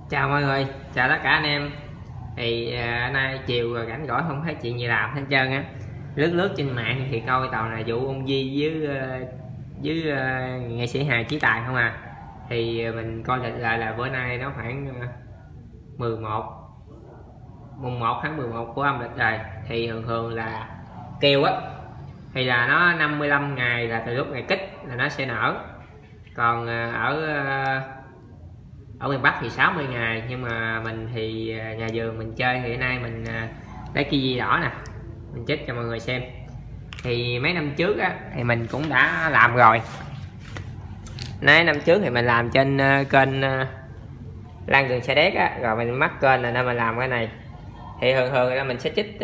Chào mọi người, chào tất cả anh em. Nay chiều rồi rảnh rỗi không thấy chuyện gì làm hết trơn á. Lướt lướt trên mạng thì coi toàn là vụ ông Di với nghệ sĩ hài Chí Tài không à. Thì mình coi lịch lại là bữa nay nó khoảng 11 mùng 1 tháng 11 của âm lịch rồi. Thì thường thường là kêu á thì là nó 55 ngày là từ lúc ngày kích là nó sẽ nở. Còn ở miền Bắc thì 60 ngày, nhưng mà mình thì nhà vườn mình chơi thì hôm nay mình lấy kiwi đỏ nè, mình chích cho mọi người xem. Thì mấy năm trước á thì mình cũng đã làm rồi. Mấy năm trước thì mình làm trên kênh Lan Rừng Sa Đéc á, rồi mình mắc kênh là nên mình làm cái này. Thì thường thường là mình sẽ chích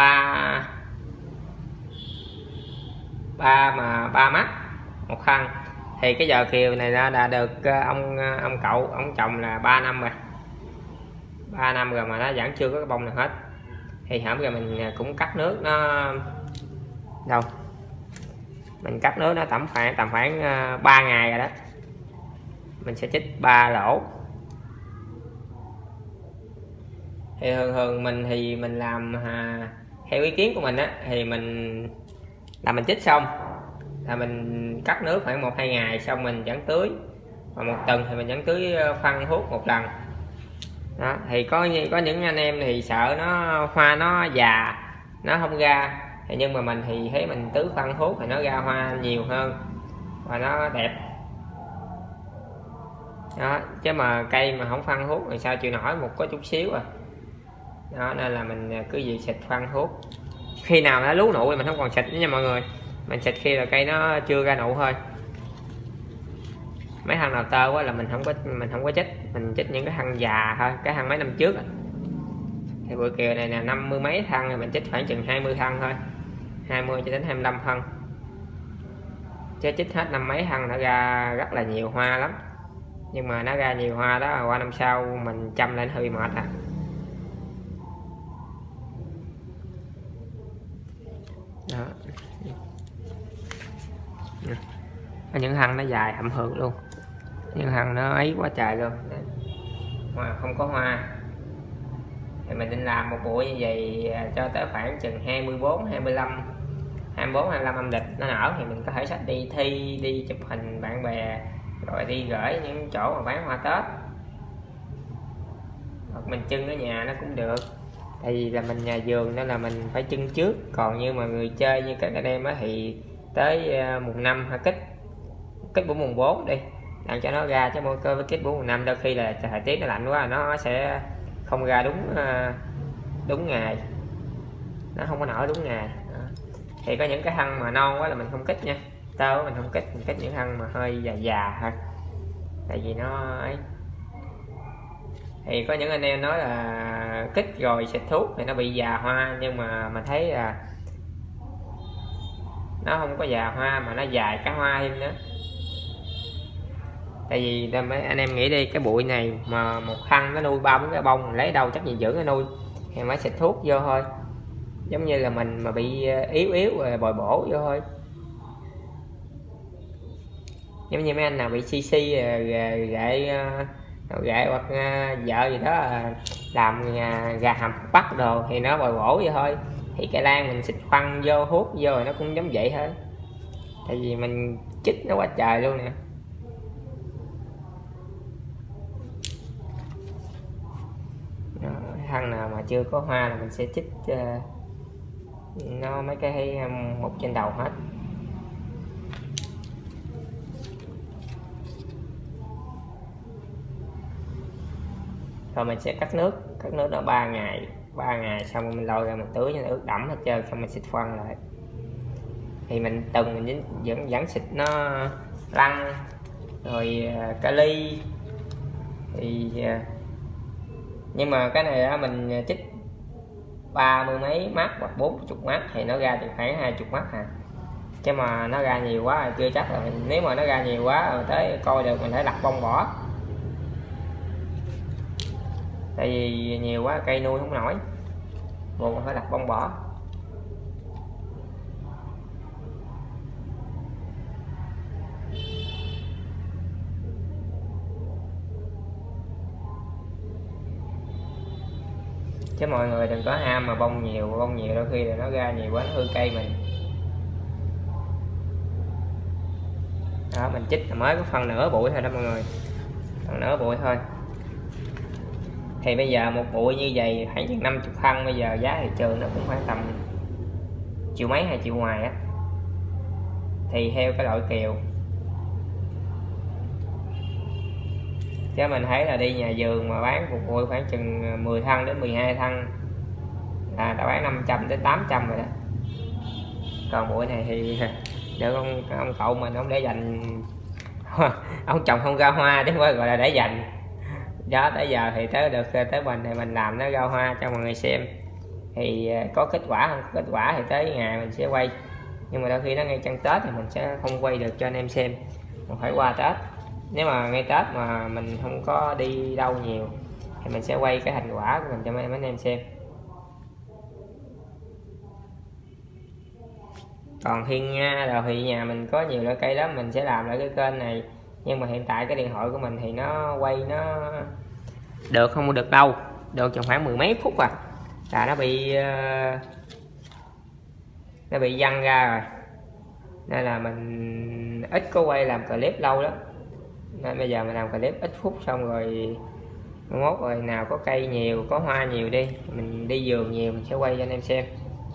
ba mắt một thân. Thì cái giờ kiều này đã được ông cậu ông trồng là 3 năm rồi, 3 năm rồi mà nó vẫn chưa có cái bông nào hết. Thì hổm rồi mình cũng cắt nước nó đâu, mình cắt nước nó tầm khoảng 3 ngày rồi đó. Mình sẽ chích 3 lỗ. Thì thường mình thì mình làm theo ý kiến của mình á, thì mình chích xong là mình cắt nước khoảng 1-2 ngày, xong mình vẫn tưới, và một tuần thì mình vẫn tưới phân hút một lần đó. Thì có những anh em thì sợ nó hoa nó già nó không ra, thì nhưng mà mình thì thấy mình tưới phân hút thì nó ra hoa nhiều hơn và nó đẹp đó. Chứ mà cây mà không phân hút thì sao chịu nổi một có chút xíu à đó. Nên là mình cứ gì xịt phân hút khi nào nó lú nụ thì mình không còn xịt nữa nha mọi người. Mình xịt khi là cây nó chưa ra nụ thôi. Mấy thân nào tơ quá là mình không có chích, mình chích những cái thân già thôi, cái thân mấy năm trước. Thì bữa kiều này là 50 mấy thân, thì mình chích khoảng chừng 20 thân thôi, 20 cho đến 25 thân, chứ chích hết 5 mấy thân nó ra rất là nhiều hoa lắm. Nhưng mà nó ra nhiều hoa đó, qua năm sau mình chăm lên hơi mệt à. Đó. Có những thân nó dài hậm hực luôn, những thân nó ấy quá trời luôn mà không có hoa. Thì mình định làm một buổi như vậy cho tới khoảng chừng 24-25 âm lịch nó nở, thì mình có thể xách đi thi, đi chụp hình bạn bè, rồi đi gửi những chỗ mà bán hoa Tết, hoặc mình trưng ở nhà nó cũng được. Tại vì là mình nhà vườn nên là mình phải trưng trước. Còn như mà người chơi như các anh em á thì tới mùng 5 hay kích bữa mùng 4 đi làm cho nó ra, chứ mỗi cơ với kích bữa mùng 5 đôi khi là thời tiết nó lạnh quá nó sẽ không ra đúng ngày, nó không có nở đúng ngày đó. Thì có những cái thân mà non quá là mình không kích nha, tơ mình không kích, mình kích những thân mà hơi già thôi, tại vì nó ấy. Thì có những anh em nói là kích rồi xịt thuốc thì nó bị già hoa, nhưng mà mình thấy là nó không có già hoa mà nó dài cái hoa thêm nữa. Tại vì anh em nghĩ đi, cái bụi này mà một thân nó nuôi 3-4 cái bông, lấy đâu chắc gì dưỡng nó nuôi, thì mới xịt thuốc vô thôi. Giống như là mình mà bị yếu rồi bồi bổ vô thôi. Giống như mấy anh nào bị CC gậy hoặc vợ gì đó làm gà hầm bắt đồ thì nó bồi bổ vậy thôi. Thì cây lan mình xịt phân vô hút vô rồi nó cũng giống vậy thôi, tại vì mình chích nó quá trời luôn nè. Thân nào mà chưa có hoa là mình sẽ chích nó mấy cái một trên đầu hết. Rồi mình sẽ cắt nước nó 3 ngày xong rồi mình lôi ra mình tưới cho nó ướt đẫm hết trơn, xong mình xịt phân lại. Thì mình vẫn xịt nó lăng rồi kali. Thì nhưng mà cái này mình chích 30 mấy mắt hoặc 40 mắt thì nó ra được khoảng 20 mắt à. Chứ mà nó ra nhiều quá là chưa chắc là nếu mà nó ra nhiều quá rồi tới coi được mình phải lặt bông bỏ. Tại vì nhiều quá cây nuôi không nổi, buộc phải lặt bông bỏ. chứ mọi người đừng có ham mà bông nhiều đôi khi là nó ra nhiều quá nó hư cây mình. Đó, mình chích là mới có phần nửa bụi thôi đó mọi người, phần nửa bụi thôi. Thì bây giờ một bụi như vậy khoảng chừng 50 phân, bây giờ giá thị trường nó cũng khoảng tầm triệu mấy 2 triệu ngoài á, thì theo cái loại kiều. Chứ mình thấy là đi nhà vườn mà bán một bụi khoảng chừng 10 thân đến 12 thân là đã bán 500 đến 800 rồi đó. Còn bụi này thì được ông cậu mình ông để dành ông trồng không ra hoa chứ không phải gọi là để dành. Đó, tới giờ thì tới mình thì mình làm nó ra hoa cho mọi người xem, thì có kết quả không có kết quả thì tới ngày mình sẽ quay, nhưng mà đôi khi nó ngay chân Tết thì mình sẽ không quay được cho anh em xem, mình phải qua Tết. Nếu mà ngay Tết mà mình không có đi đâu nhiều thì mình sẽ quay cái thành quả của mình cho mấy anh em xem. Còn Thiên Nga rồi thì nhà mình có nhiều loại cây lắm, mình sẽ làm lại cái kênh này, nhưng mà hiện tại cái điện thoại của mình thì nó quay nó được không được đâu, được chừng khoảng 10 mấy phút à là nó bị văng ra rồi, nên là mình ít có quay làm clip lâu lắm. Nên bây giờ mình làm clip ít phút xong rồi mốt rồi nào có cây nhiều có hoa nhiều đi mình đi vườn nhiều mình sẽ quay cho anh em xem.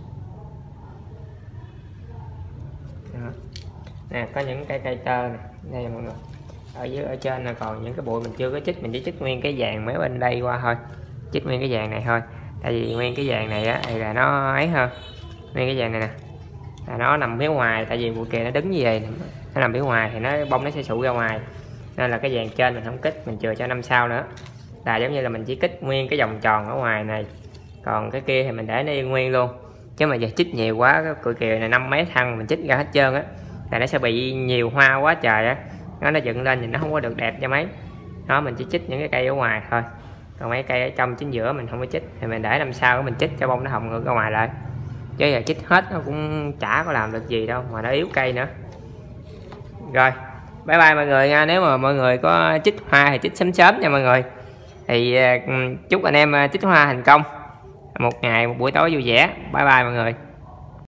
Đó. Nè, có những cây tơ này đây là mọi người, ở trên là còn những cái bụi mình chưa có chích, mình chỉ chích nguyên cái vàng mấy bên đây qua thôi, chích nguyên cái vàng này thôi, tại vì nguyên cái vàng này á thì là nó ấy hơn, nguyên cái vàng này nè là nó nằm phía ngoài, tại vì bụi kìa nó đứng như vậy nó nằm phía ngoài thì nó bông nó sẽ sụ ra ngoài, nên là cái vàng trên mình không kích, mình chừa cho năm sau nữa, là giống như là mình chỉ kích nguyên cái vòng tròn ở ngoài này, còn cái kia thì mình để nó yên nguyên luôn. Chứ mà giờ chích nhiều quá cái cụi kiều này 5 mấy thân mình chích ra hết trơn á là nó sẽ bị nhiều hoa quá trời á, nó dựng lên thì nó không có được đẹp cho mấy. Đó, mình chỉ chích những cái cây ở ngoài thôi, còn mấy cây ở trong chính giữa mình không có chích, thì mình để năm sau mình chích cho bông nó hồng ngược ra ngoài lại, chứ giờ chích hết nó cũng chả có làm được gì đâu mà nó yếu cây nữa. Rồi, bye bye mọi người nha. Nếu mà mọi người có chích hoa thì chích sớm nha mọi người, thì chúc anh em chích hoa thành công, một ngày một buổi tối vui vẻ. Bye bye mọi người.